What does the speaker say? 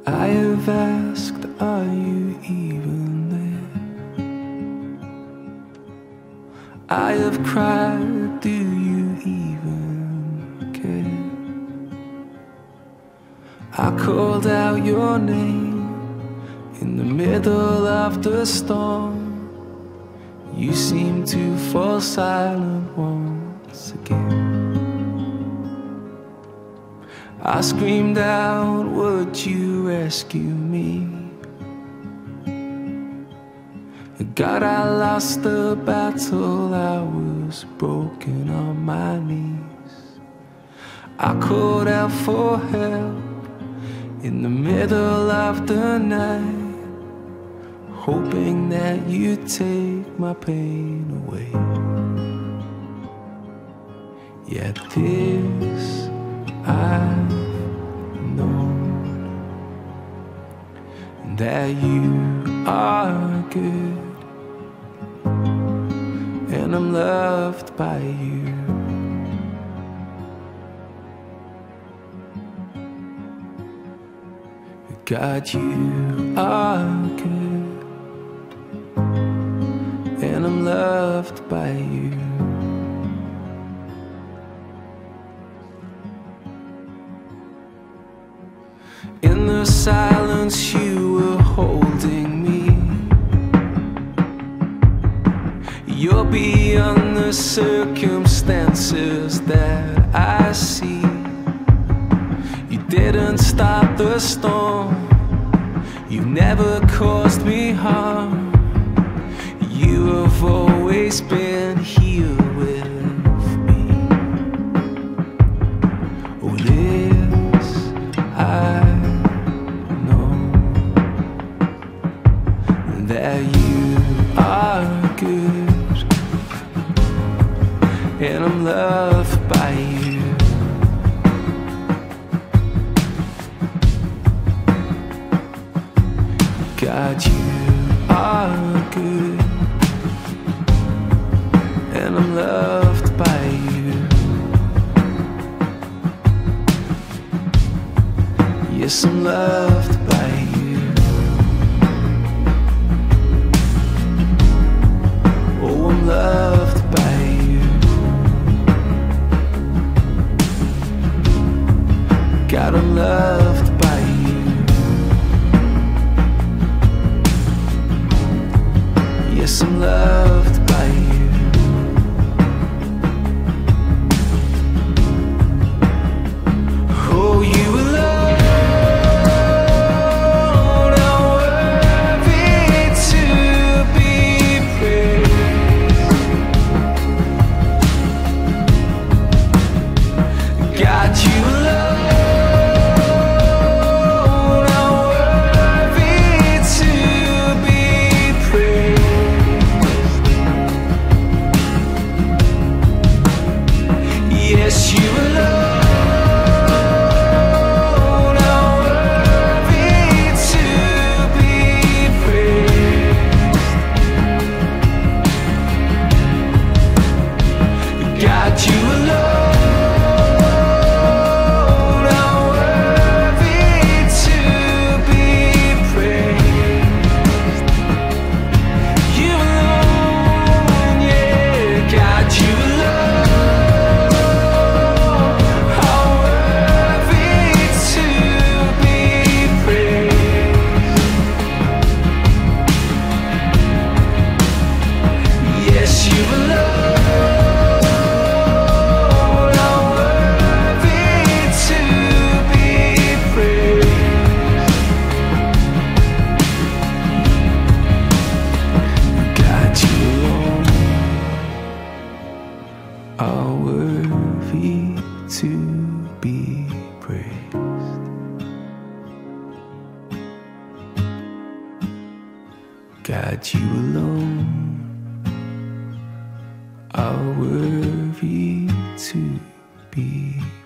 I have asked, are you even there? I have cried, do you even care? I called out your name in the middle of the storm. You seem to fall silent once again. I screamed out, would you rescue me? God, I lost the battle, I was broken on my knees. I called out for help in the middle of the night, hoping that you'd take my pain away. Yet this I've known, that you are good, and I'm loved by you. God, you are good, and I'm loved by you. In the silence you were holding me. You're beyond the circumstances that I see. You didn't stop the storm, you never caused me harm. You have always been here with me. Oh, this I know, that you are good, and I'm loved by you. God, you are good, and I'm loved by you. Yes, I'm loved by you. Oh, I'm loved by you. God, I'm loved by you. Yes, I'm loved by you. Oh, you alone are worthy to be praised. God, you alone are worthy to be praised. Yes, you alone are worthy to be praised. God, you alone are worthy to be praised. You alone, yeah, God, you alone. Are worthy to be praised. God, you alone are worthy to be praised.